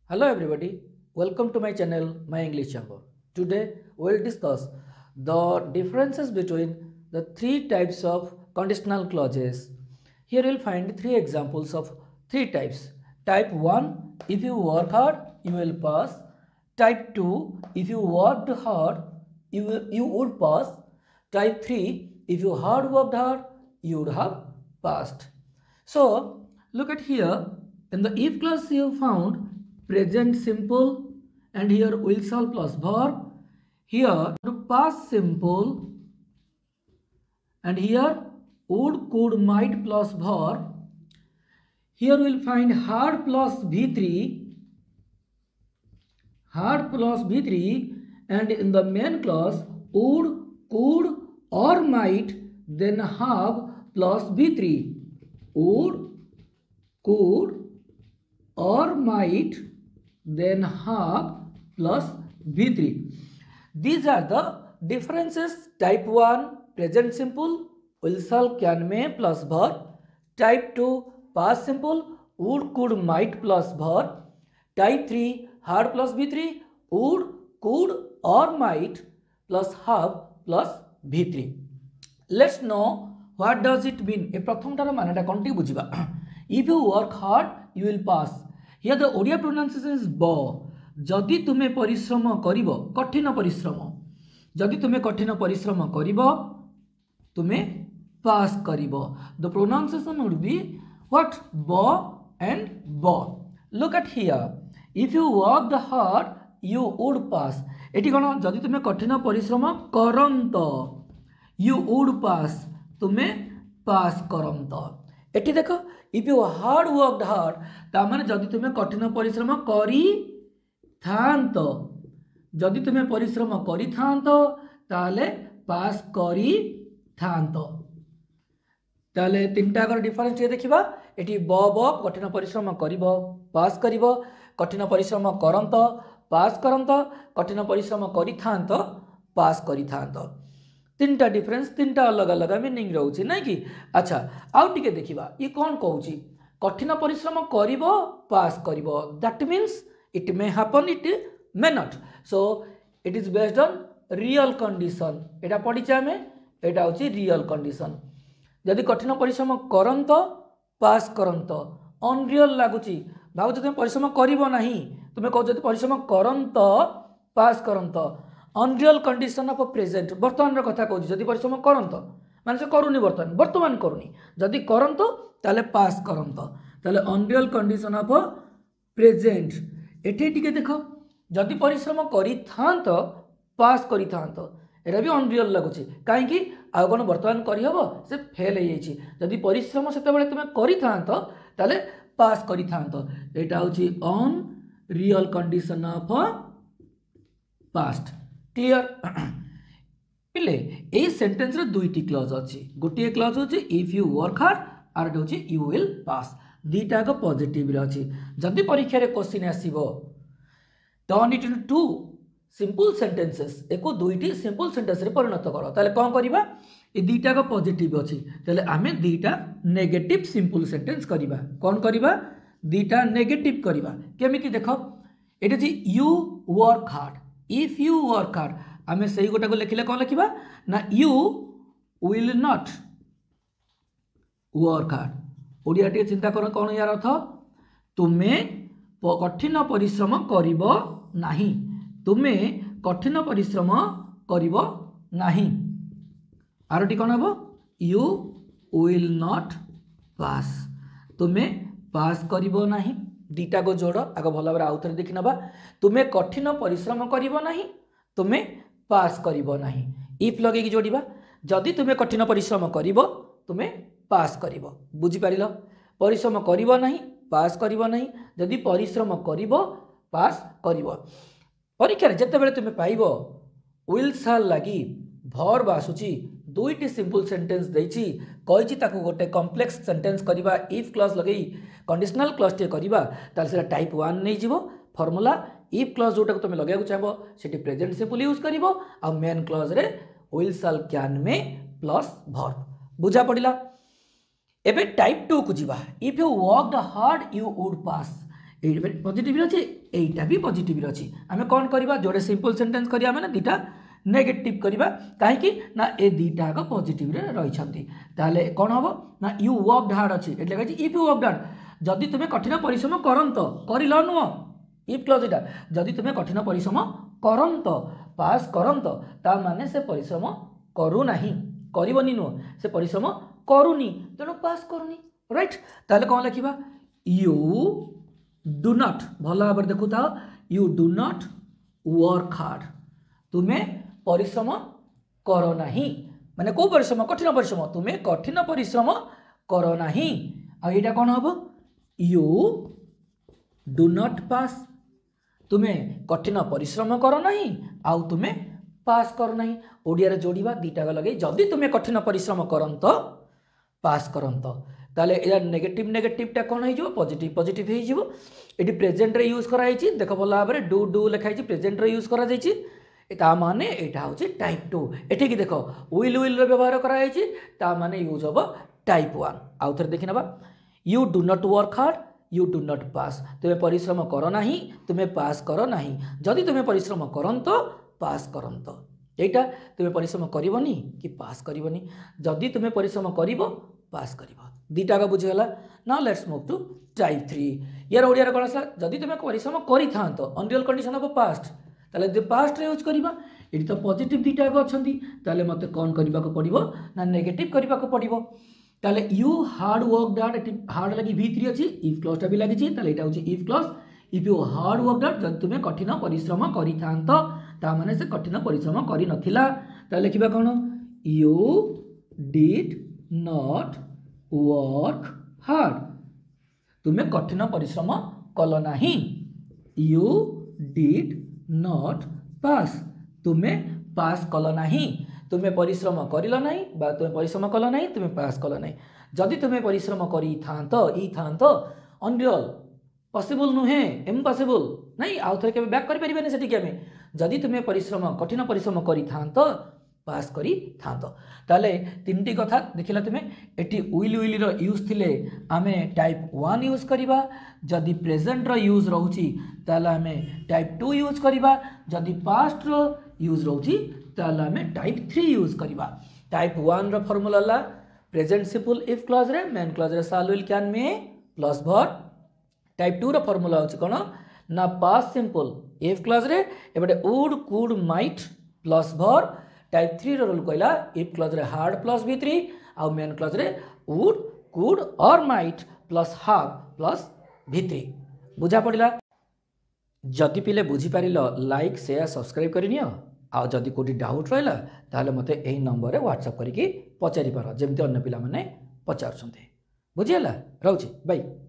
Hello everybody, welcome to my channel My English Chamber. Today we will discuss the differences between the three types of conditional clauses. Here you will find three examples of three types. Type 1, if you work hard, you will pass. Type 2, if you worked hard, you would pass. Type 3, if you hard worked hard, you would have passed. So look at here, in the if clause you found present simple and here will shall plus verb, here past simple and here would, could, might plus verb. Here we will find hard plus V3, and in the main clause would, could or might, then have plus V3. Would, could or might, then have plus V3. These are the differences. Type 1 present simple will, shall, can, may plus verb. Type 2 past simple would, could, might plus verb. Type 3 hard plus V3 would, could or might plus have plus V3. Let's know what does it mean. ए प्रथम टार मानेटा कोन टी बुझिबा. If you work hard you will pass. Here the Odia pronunciation is bo. जदि तुमे परिश्रम करिवो, कठिन परिश्रम, जदि तुमे कठिन परिश्रम करिवो, तुमे पास करिवो. The pronunciation would be what? Bo and bo. Look at here. If you worked hard, you would pass. एटी कोन? जदि तुमे कठिन परिश्रम करंत, you would pass. तुमे पास करंत. एटी देखो, if you hard worked hard, ता माने जदि तुमे कठिन परिश्रम करी थांत, जदि तुमे परिश्रम करी थांत ताले पास करी थांत. ताले तीनटा कर डिफरेंस ये देखिबा. एटी ब ब कठिन परिश्रम करिवो पास करिवो, कठिन परिश्रम करंत पास करंत, कठिन परिश्रम करी थांत पास करी थांत. तीनटा डिफरेंस, तीनटा अलग अलग मीनिंग रहउछि नै कि. अच्छा आउ टिके देखिबा. ये कोन कहउछि? कठिन परिश्रम करिवो पास करिवो. That means it may happen, it may not. So it is based on real condition. एटा पढिछे हमें, एटा होछि रियल कंडीशन. यदि कठिन परिश्रम करंत पास करंत अनरियल लागुछि, भाबुछ तुम परिश्रम करिवो नाही, तुमे कहू जदि परिश्रम करंत पास करंत, अनरियल कंडीशन ऑफ प्रेजेंट. वर्तमान रो कथा कहू, जदि परिश्रम करंत माने से करूनी, वर्तमान करूनी, जदि करंत ताले पास करंत, ताले अनरियल कंडीशन ऑफ प्रेजेंट. एठी टिके देखो, जदि परिश्रम करी थांत पास करी थांत, एटा भी अनरियल लागुछि. काहे कि आ कोन वर्तमान करी हबो, से फेल हे जाइछि. जदि परिश्रम सेते बेले तुमे करी थांत ताले पास करी थांत. एटा होछि unreal condition of past. Clear? पिले ए सेंटेंस रे दुईटी क्लॉज अछि. गोटिए क्लॉज होछि इफ यू वर्क हार्ड, आर एटा होछि यू विल पास. दीटा को पॉजिटिव रे अछि. जदि परीक्षा रे क्वेश्चन आसीबो, turn it into two simple sentences, एको दुईटी सिंपल सेंटेंस रे परिणत करो. ताले कोन करिबा? ए दीटा को पॉजिटिव अछि, ताले आमे दीटा नेगेटिव सिंपल सेंटेंस करिबा. कोन करिबा? दीटा नेगेटिव करिबा. केमिति देखो, एटा जी you work hard. If you work hard, आमे सही गोटा को लिखिले कोन लिखिबा ना, you will not work hard. Odia टे चिंता कर, कौन यार अर्थ? तुमे कठिन परिश्रम करिवो नाही, तुमे कठिन परिश्रम करिवो नाही. आरटी कौन हबो? You will not pass. तुमे पास करिवो नाही. दीटा को जोड़, आग भल भाव आउ थे देखि नबा. तुमे कठिन परिश्रम करिवो नाही, तुमे पास करिवो नाही. इफ लगे जोड़िबा. जदि तुमे कठिन परिश्रम करिवो, तुमे पास करिवो. बुझी पारिलो? परिश्रम करिवो नाही, पास करिवो नाही. जदि परिश्रम करिवो, पास करिवो. परीक्षा रे जते बेले तुमे पाइबो विल शाल लागि वर्ब आसुची, दुईटी सिंपल सेंटेंस देछि, कहिछि ताकू गोटे कॉम्प्लेक्स सेंटेंस करिबा, इफ क्लॉज लगेई कंडीशनल क्लॉज टे करिबा, ताल से टाइप 1 नै जिवो. फार्मूला इफ क्लॉज जोटा को तुमे लगाय को चाहबो सेठी प्रेजेंट सिंपल यूज करिवो, आ मेन क्लॉज रे will shall can may plus verb. बुझा पड़िला? एबे टाइप 2 को जीवा. If you worked hard you would pass. Positive अच्छे एटा भी पॉजिटिव अच्छी आम कौन करवा जोड़े सिंपल सेंटेंस करिया माने दुटा नेगेटिव करवा कहीं ना ए दुटा आग पॉजिटिव रही ताले कौन हम ना यू वर्कड हार्ड अच्छी एट लिखा इफ यू वर्कड हार्ड जदि तुम्हें कठिन परिश्रम करंत कर नुह इफ क्लॉज इटा जदि तुम्हें कठिन परिश्रम करंत पास करंत ता माने से परिश्रम करू नाही करबनी नुह से परिश्रम करूनी तेणु पास करूनी राइट ताले कौन लिखा यू डू नॉट भल भाव देखु था you do not work hard तुम्हें परिश्रम कर नाही माने को परिश्रम कठिन परिश्रम तुम्हें कठिन परिश्रम कर नाही आ एटा कौन हम यू डू नॉट पास तुम्हें कठिन परिश्रम कर नाही आउ तुम्हें पास कर नाही ओडिया रे जोड़ीबा दीटा लगे जदि तुम्हें कठिन परिश्रम करंत पास करंत ताले या नेगेटिव नेगेटिवटा कौन हो पॉजिटिव पॉजिटिव हो ये प्रेजेंट रे यूज कराई देख भल भाव में डू डू लिखाई प्रेजेंट रे यूज करा माने यहाँ हूँ टाइप 2 एठिक देख विल विल व्यवहार कराई माने यूज हम टाइप 1 आउ थे देखी ना you do not work hard you do not pass तुम्हें परिश्रम कर ना तुम्हें पास कर ना जदि तुम्हें परिश्रम करंत पास करंत एटा तुम्हें परिश्रम करबनी कि पास करबनी जदि तुम्हें परिश्रम कर पास कर दीटा का बुझीगला ना लेट्स मूव टू टाइप 3 यार ओडिया कौन आसला जदि तुम्हें परिश्रम करि थांत अनरियल कंडीशन ऑफ पास्ट ताले पास्ट रे यूज करबा एटी तो पॉजिटिव दीटा को अछंती ताले मते कौन करबा को पड़िबो ना नेगेटिव करबा को पड़िबो ताले यू हार्ड वर्क हार्ड एटी हार्ड लगी v3 अछि इफ क्लॉज टा भी लागि छि ताले एटा होछि if clause if you hard work hard जदि तुम्हें कठिन परिश्रम करि थांत ता माने से कठिन परिश्रम करि नथिला ताले लिखिबा कोन you did not work hard तुम्हें कठिन परिश्रम कल नाही यू डिड नॉट पास तुम्हें पास कल नाही तुम्हें परिश्रम कर तुम्हें परिश्रम कल नहीं तुम्हें पास कल नहीं जदि तुम्हें परिश्रम करी थांत अनरियल पॉसिबल नुहे इम्पॉसिबल नहीं आउ थे के बैक कर परिबे सेठी के हमें जदि तुम्हें परिश्रम कठिन परिश्रम करी थांत पास करी थांत ताले तीनटी कथा देखिला तुम्हें एटी विल विल रो यूज थिले आमे टाइप 1 यूज करिबा जदि प्रेजेंट रो यूज रहउची ताले आमे टाइप 2 यूज करिबा जदि पास्ट रो यूज रहउची ताले आमे टाइप 3 यूज करिबा टाइप 1 रो फार्मूला ला प्रेजेंट सिंपल इफ क्लॉज रे मेन क्लॉज रे shall will can may plus verb type 2 रो फार्मूला होची कोन ना पास्ट सिंपल इफ क्लॉज रे एबडे would could might plus verb type 3 रोल कहला इफ क्लॉज रे हार्ड प्लस v3 आउ मेन क्लॉज रे वुड कुड और might plus have plus v3 बुझा पड़िला जदि पिले बुझी पारिल लाइक शेयर सब्सक्राइब करनियो आ जदि कोठी डाउट रहला ताले मते एही नंबर रे व्हाट्सएप करिके पचारि पार जेमति अन्य पिला माने पचारछन्ते बुझियला रहउची बाय।